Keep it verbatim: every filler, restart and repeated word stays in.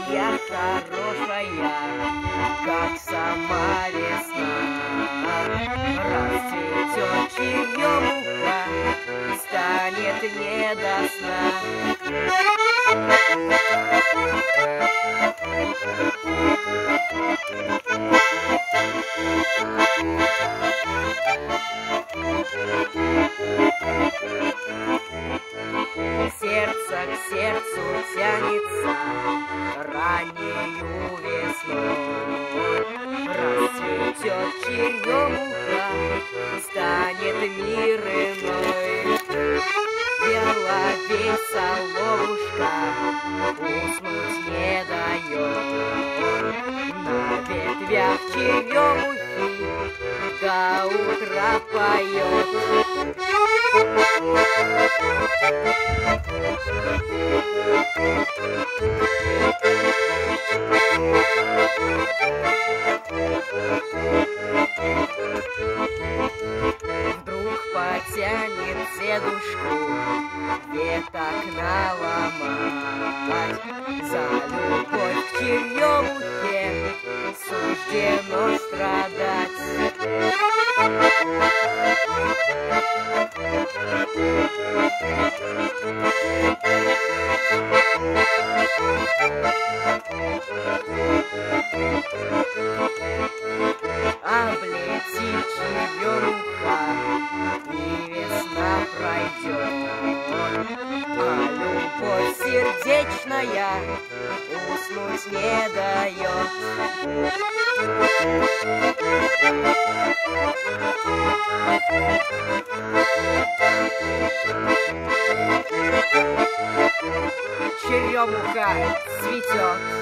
моя хорошая, как сама весна. Расцветет черемуха, станет не до сна. Сердце к сердцу тянется раннею весной. Расцветет черемуха, станет мир иной. Беловей соловушка уснуть не дает. На ветвях черемухи до утра поет. Вдруг потянет дедушку веток наломать. За любовь к черемухе суждено страдать. Облетит черемуха, и весна пройдет, а любовь сердечная уснуть не дает. Черемуха цветет.